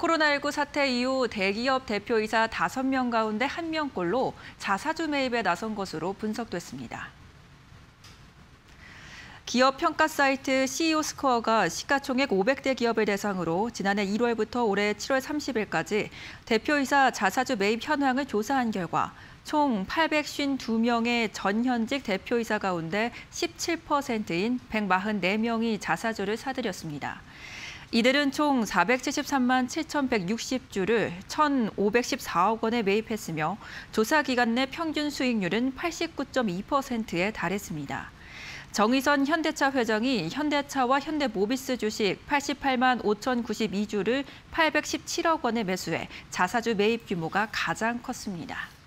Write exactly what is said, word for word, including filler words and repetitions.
코로나십구 사태 이후 대기업 대표이사 다섯 명 가운데 한 명꼴로 자사주 매입에 나선 것으로 분석됐습니다. 기업 평가 사이트 씨이오 스코어가 시가총액 오백 대 기업을 대상으로 지난해 일월부터 올해 칠월 삼십일까지 대표이사 자사주 매입 현황을 조사한 결과 총 팔백오십이 명의 전현직 대표이사 가운데 십칠 퍼센트인 백사십사 명이 자사주를 사들였습니다. 이들은 총 사백칠십삼만 칠천백육십 주를 천오백십사억 원에 매입했으며 조사 기간 내 평균 수익률은 팔십구 점 이 퍼센트에 달했습니다. 정의선 현대차 회장이 현대차와 현대모비스 주식 팔십팔만 오천구십이 주를 팔백십칠억 원에 매수해 자사주 매입 규모가 가장 컸습니다.